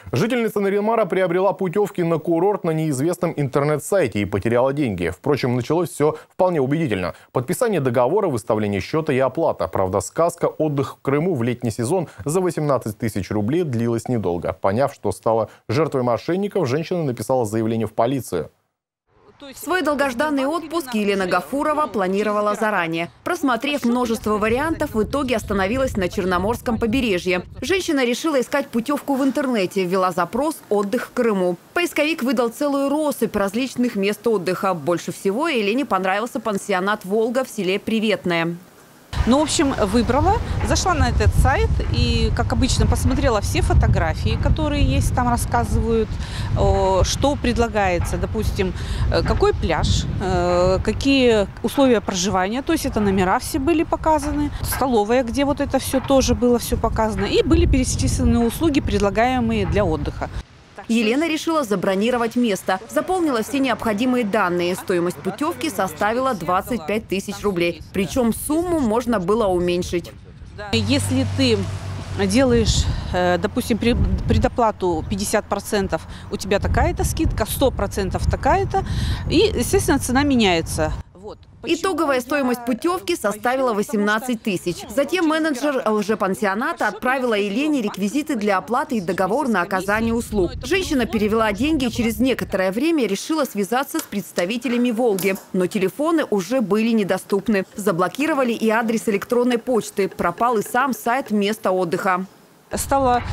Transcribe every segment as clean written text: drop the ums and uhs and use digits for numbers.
Жительница Нарьян-Мара приобрела путевки на курорт на неизвестном интернет-сайте и потеряла деньги. Впрочем, началось все вполне убедительно. Подписание договора, выставление счета и оплата. Правда, сказка «Отдых в Крыму» в летний сезон за 18 тысяч рублей длилась недолго. Поняв, что стала жертвой мошенников, женщина написала заявление в полицию. Свой долгожданный отпуск Елена Гафурова планировала заранее. Просмотрев множество вариантов, в итоге остановилась на Черноморском побережье. Женщина решила искать путевку в интернете, ввела запрос «Отдых в Крыму». Поисковик выдал целую россыпь различных мест отдыха. Больше всего Елене понравился пансионат «Волга» в селе Приветное. Ну, в общем, выбрала, зашла на этот сайт и, как обычно, посмотрела все фотографии, которые есть, там рассказывают, что предлагается, допустим, какой пляж, какие условия проживания, то есть это номера все были показаны, столовая, где вот это все тоже было все показано, и были перечислены услуги, предлагаемые для отдыха. Елена решила забронировать место. Заполнила все необходимые данные. Стоимость путевки составила 25 тысяч рублей. Причем сумму можно было уменьшить. Если ты делаешь, допустим, предоплату 50%, у тебя такая-то скидка, 100% такая-то, и, естественно, цена меняется. Итоговая стоимость путевки составила 18 тысяч. Затем менеджер лжепансионата отправила Елене реквизиты для оплаты и договор на оказание услуг. Женщина перевела деньги и через некоторое время решила связаться с представителями «Волги». Но телефоны уже были недоступны. Заблокировали и адрес электронной почты. Пропал и сам сайт места отдыха. Стала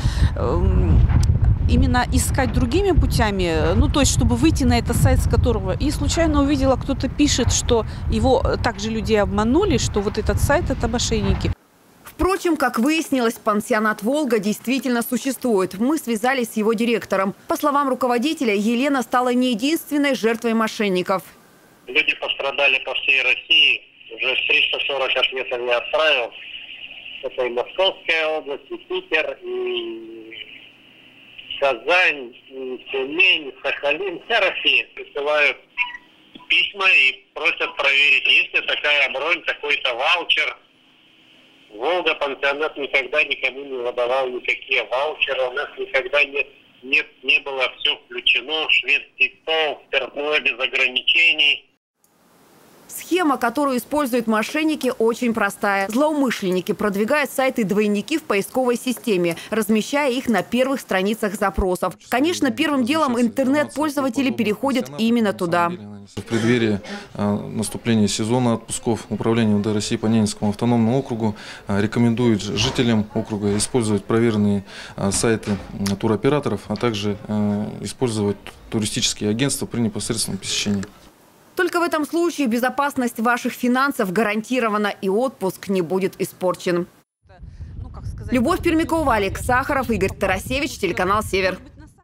именно искать другими путями, ну то есть чтобы выйти на этот сайт, с которого и случайно увидела, кто-то пишет, что его также людей обманули, что вот этот сайт – это мошенники. Впрочем, как выяснилось, пансионат «Волга» действительно существует. Мы связались с его директором. По словам руководителя, Елена стала не единственной жертвой мошенников. Люди пострадали по всей России. Уже 340 ответов я отправил. Это и Московская область, и Питер, и Казань, Тюмень, Сахалин, вся Россия присылают письма и просят проверить, есть ли такая бронь, такой-то ваучер. Волга пансионат никогда никому не выдавал никакие ваучеры, у нас никогда не было все включено, шведский стол, спиртное без ограничений. Схема, которую используют мошенники, очень простая. Злоумышленники продвигают сайты-двойники в поисковой системе, размещая их на первых страницах запросов. Конечно, первым делом интернет-пользователи переходят именно туда. В преддверии наступления сезона отпусков Управление МВД России по Ненецкому автономному округу рекомендует жителям округа использовать проверенные сайты туроператоров, а также использовать туристические агентства при непосредственном посещении. Только в этом случае безопасность ваших финансов гарантирована и отпуск не будет испорчен. Любовь Пермякова, Олег Сахаров, Игорь Тарасевич, телеканал «Север».